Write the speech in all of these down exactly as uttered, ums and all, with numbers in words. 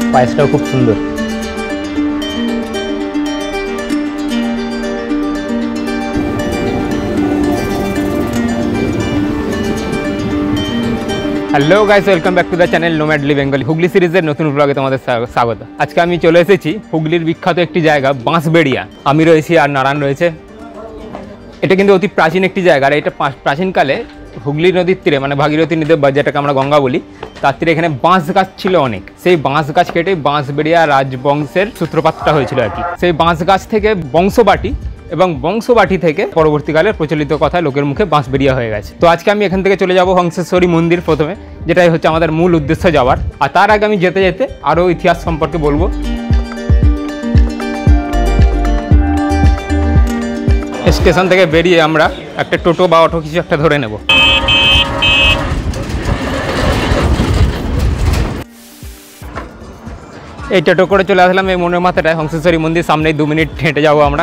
পায়েসটাও খুব সুন্দর। Hello guys, welcome back to the channel nomadly Bengali. Hooghly সিরিজের নতুন ব্লগে তোমাদের স্বাগত। আজকে আমি চলে এসেছি হুগলির বিখ্যাত একটি জায়গা বাঁশবেড়িয়া। আমি রয়েছি আর নারায়ণ রয়েছে। এটা কিন্তু অতি প্রাচীন একটি জায়গা, আর এটা প্রাচীনকালে হুগলি নদীর তীরে, মানে ভাগীরথী নদী বা যেটাকে আমরা গঙ্গা বলি, তার তীরে এখানে বাঁশ গাছ ছিল অনেক। সেই বাঁশ গাছ কেটে বাঁশবেড়িয়া রাজবংশের সূত্রপাতটা হয়েছিল আর কি। সেই বাঁশ গাছ থেকে বংশবাটি এবং বংশবাটি থেকে পরবর্তীকালে প্রচলিত কথায় লোকের মুখে বাঁশবেড়িয়া হয়ে গেছে। তো আজকে আমি এখান থেকে চলে যাব হংসেশ্বরী মন্দির প্রথমে, যেটাই হচ্ছে আমাদের মূল উদ্দেশ্য যাওয়ার। আর তার আগে আমি যেতে যেতে আরও ইতিহাস সম্পর্কে বলবো। স্টেশন থেকে বেরিয়ে আমরা একটা টোটো বা অটো কিছু একটা ধরে নেব। এই টোটো করে চলে আসলাম এই মনের মাথাটায় হংসেশ্বরী মন্দির। সামনেই দু মিনিট হেঁটে যাবো আমরা।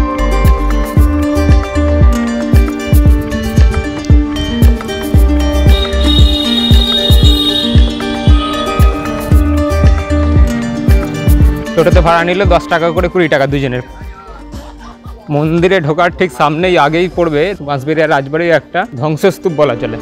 টোটোতে ভাড়া নিল দশ টাকা করে, কুড়ি টাকা দুজনের। মন্দিরে ঢোকার ঠিক সামনেই আগেই পড়বে বাঁশবেড়িয়া রাজবাড়ির একটা ধ্বংসস্তূপ বলা চলে।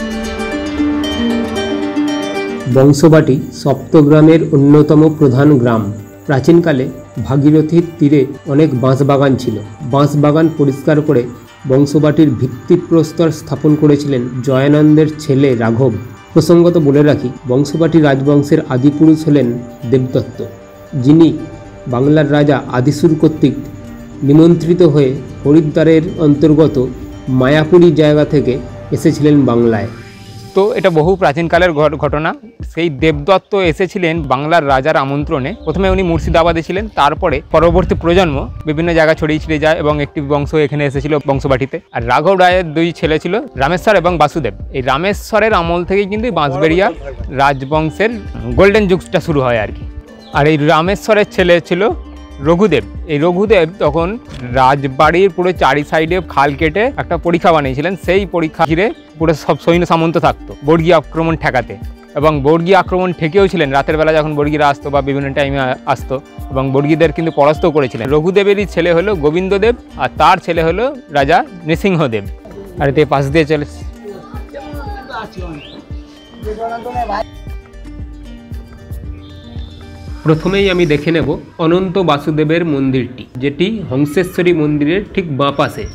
বংশবাটি সপ্তগ্রামের অন্যতম প্রধান গ্রাম। প্রাচীনকালে ভাগীরথীর তীরে অনেক বাঁশবাগান ছিল। বাঁশবাগান পরিষ্কার করে বংশবাটির ভিত্তিপ্রস্তর স্থাপন করেছিলেন জয়ানন্দের ছেলে রাঘব। প্রসঙ্গত বলে রাখি, বংশবাটি রাজবংশের আদিপুরুষ হলেন দেবদত্ত, যিনি বাংলার রাজা আদিসুর কর্তৃক নিমন্ত্রিত হয়ে হরিদ্বারের অন্তর্গত মায়াপুরী জায়গা থেকে এসেছিলেন বাংলায়। তো এটা বহু প্রাচীনকালের ঘটনা। সেই দেবদত্ত এসেছিলেন বাংলার রাজার আমন্ত্রণে। প্রথমে উনি মুর্শিদাবাদে ছিলেন, তারপরে পরবর্তী প্রজন্ম বিভিন্ন জায়গা ছড়িয়ে ছিটিয়ে যায় এবং একটি বংশ এখানে এসেছিল বংশবাটিতে। আর রাঘব রায়ের দুই ছেলে ছিল, রামেশ্বর এবং বাসুদেব। এই রামেশ্বরের আমল থেকেই কিন্তু বাঁশবেড়িয়া রাজবংশের গোল্ডেন যুগটা শুরু হয় আর কি। আর এই রামেশ্বরের ছেলে ছিল রঘুদেব। এই রঘুদেব তখন রাজবাড়ির পুরো চারি সাইডে খাল কেটে একটা পরীক্ষা বানিয়েছিলেন। সেই পরীক্ষা ঘিরে পুরো সব সৈন্য সামন্ত থাকতো বর্গী আক্রমণ ঠেকাতে, এবং বর্গী আক্রমণ ঠেকেও ছিলেন। রাতের বেলা যখন বর্গীরা আসতো বা বিভিন্ন টাইমে আসতো, এবং বর্গীদের কিন্তু পরাস্ত করেছিলেন। রঘুদেবেরই ছেলে হলো গোবিন্দদেব, আর তার ছেলে হলো রাজা নৃসিংহদেব। আর এতে পাশ দিয়ে চলে প্রথমেই আমি দেখে নেব অনন্ত বাসুদেবের মন্দিরটি, যেটি হংসেশ্বরী মন্দিরের ঠিক বাঁ পাশে।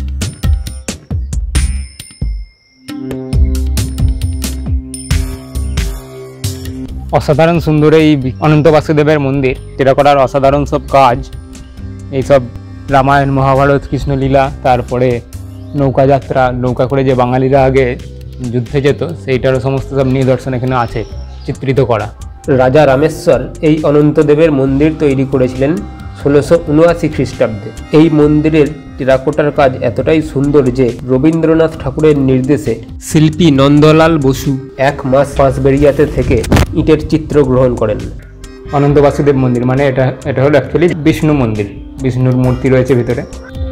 অসাধারণ সুন্দর এই অনন্ত বাসুদেবের মন্দির। টেরাকোটার অসাধারণ সব কাজ, এইসব রামায়ণ মহাভারত কৃষ্ণলীলা, তারপরে নৌকা যাত্রা, নৌকা করে যে বাঙালিরা আগে যুদ্ধে যেত, সেইটারও সমস্ত সব নিদর্শন এখানে আছে চিত্রিত করা। রাজা রামেশ্বর এই অনন্তদেবের মন্দির তৈরি করেছিলেন ষোলোশো উনআশি খ্রিস্টাব্দে। এই মন্দিরের টেরাকোটার কাজ এতটাই সুন্দর যে রবীন্দ্রনাথ ঠাকুরের নির্দেশে শিল্পী নন্দলাল বসু এক মাস বাঁশবেড়িয়াতে থেকে ইটের চিত্র গ্রহণ করেন। অনন্ত বাসুদেব মন্দির মানে এটা এটা হলো অ্যাকচুয়ালি বিষ্ণু মন্দির, বিষ্ণুর মূর্তি রয়েছে ভিতরে।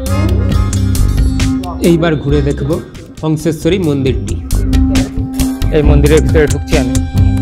এইবার ঘুরে দেখব হংসেশ্বরী মন্দিরটি। এই মন্দিরের ভিতরে ঢুকছি আমি।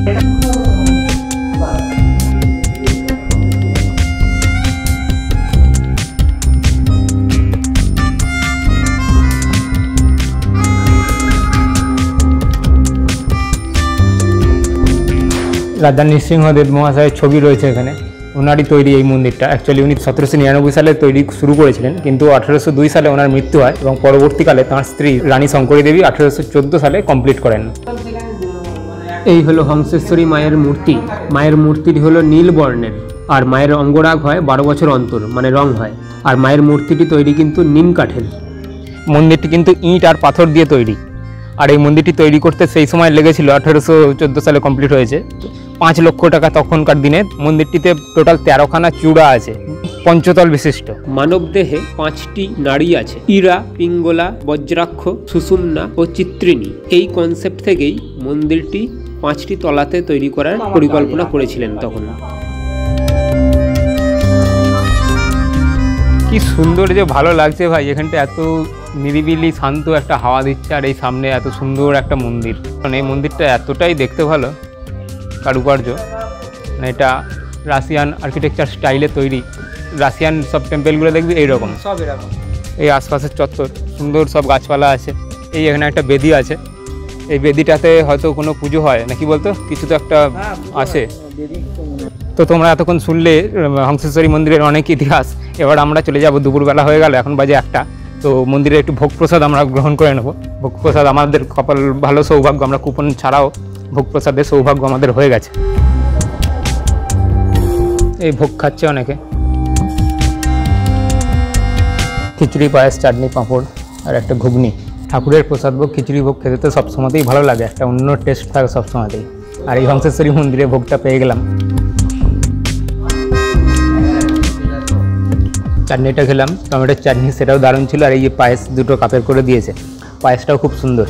রাজা নৃসিংহদেব মহাশয়ের ছবি রয়েছে এখানে। ওনারই তৈরি এই মন্দিরটা। অ্যাকচুয়ালি উনি সতেরোশো নিরানব্বই সালে তৈরি শুরু করেছিলেন, কিন্তু আঠেরোশো দুই সালে ওনার মৃত্যু হয়, এবং পরবর্তীকালে তাঁর স্ত্রী রানী শঙ্করী দেবী আঠেরোশো চোদ্দো সালে কমপ্লিট করেন। এই হলো হংসেশ্বরী মায়ের মূর্তি। মায়ের মূর্তিটি হলো নীল বর্ণের, আর মায়ের অঙ্গরাগ হয় বারো বছর অন্তর, মানে রং হয়। আর মায়ের মূর্তিটি তৈরি কিন্তু নিম কাঠের। মন্দিরটি কিন্তু ইট আর পাথর দিয়ে তৈরি। আর এই মন্দিরটি তৈরি করতে সেই সময় লেগেছিল, আঠেরোশো চোদ্দো সালে কমপ্লিট হয়েছে, পাঁচ লক্ষ টাকা তখনকার দিনে। মন্দিরটিতে টোটাল তেরোখানা চূড়া আছে, পঞ্চতল বিশিষ্ট। মানব দেহে পাঁচটি নাড়ি আছে: ইরা, পিঙ্গলা, বজ্রাক্ষ, সুষুম্না ও চিত্রিণী। এই কনসেপ্ট থেকেই মন্দিরটি পাঁচটি তলাতে তৈরি করার পরিকল্পনা করেছিলেন তখন। কি সুন্দর যে ভালো লাগছে ভাই, এখানটা এত নিরিবিলি শান্ত একটা হাওয়া দিচ্ছে, আর এই সামনে এত সুন্দর একটা মন্দির। কারণ এই মন্দিরটা এতটাই দেখতে ভালো, কারুকার্য, মানে এটা রাশিয়ান আর্কিটেকচার স্টাইলে তৈরি। রাশিয়ান সব টেম্পেলগুলো দেখবি এইরকম, সব এরকম। এই আশপাশের চত্বর সুন্দর, সব গাছপালা আছে। এই এখানে একটা বেদি আছে, এই বেদিটাতে হয়তো কোনো পুজো হয় নাকি বলতো, কিছু তো একটা আছে। তো তোমরা এতক্ষণ শুনলে হংসেশ্বরী মন্দিরের অনেক ইতিহাস। এবার আমরা চলে যাব, দুপুরবেলা হয়ে গেল, এখন বাজে একটা। তো মন্দিরে একটু ভোগ প্রসাদ আমরা গ্রহণ করে নেব। ভোগ প্রসাদ আমাদের কপাল ভালো, সৌভাগ্য, আমরা কুপন ছাড়াও ভোগ প্রসাদের সৌভাগ্য আমাদের হয়ে গেছে। এই ভোগ খাচ্ছে অনেকে, খিচুড়ি, পায়েস, চাটনি, পাঁপড় আর একটা ঘুগনি। ঠাকুরের প্রসাদ ভোগ, খিচুড়ি ভোগ খেতে তো সবসময়তেই ভালো লাগে, একটা অন্য টেস্ট থাকে সবসময়তেই। আর এই হংসেশ্বরী মন্দিরে ভোগটা পেয়ে গেলাম। চাটনিটা খেলাম, টমেটোর চাটনি, সেটাও দারুণ ছিল। আর এই যে পায়েস দুটো কাপের করে দিয়েছে, পায়েসটাও খুব সুন্দর।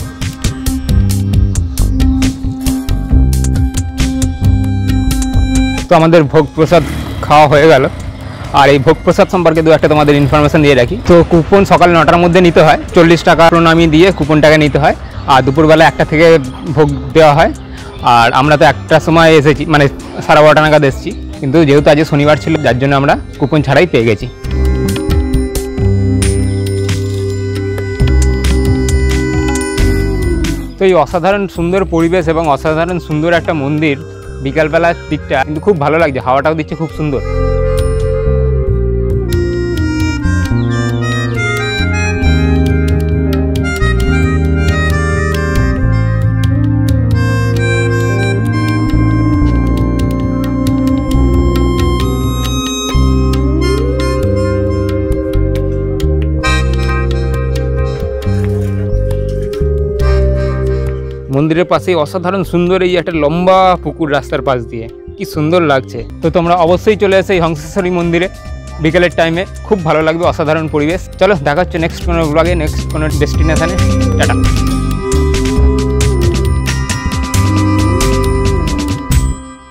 তো আমাদের ভোগ প্রসাদ খাওয়া হয়ে গেল। আর এই ভোগ প্রসাদ সম্পর্কে দু একটা তোমাদের ইনফরমেশন দিয়ে রাখি। তো কুপন সকাল নটার মধ্যে নিতে হয়, চল্লিশ টাকা প্রণামী দিয়ে কুপনটাকে নিতে হয়। আর দুপুরবেলা একটা থেকে ভোগ দেওয়া হয়। আর আমরা তো একটার সময় এসেছি, মানে সাড়ে বারোটা নাগাদ এসেছি, কিন্তু যেহেতু আজ শনিবার ছিল যার জন্য আমরা কুপন ছাড়াই পেয়ে গেছি। তো এই অসাধারণ সুন্দর পরিবেশ এবং অসাধারণ সুন্দর একটা মন্দির, বিকালবেলার দিকটা কিন্তু খুব ভালো লাগছে, হাওয়াটাও দিচ্ছে খুব সুন্দর। মন্দিরের পাশে অসাধারণ সুন্দর এই একটা লম্বা পুকুর রাস্তার পাশ দিয়ে, কি সুন্দর লাগছে। তো তোমরা অবশ্যই চলে এসো এই হংসেশ্বরী মন্দিরে বিকেলের টাইমে, খুব ভালো লাগবে, অসাধারণ পরিবেশ। চলো দেখা হচ্ছে নেক্সট কোনো ব্লগে, নেক্সট কোনো ডেস্টিনেশনে। টাটা।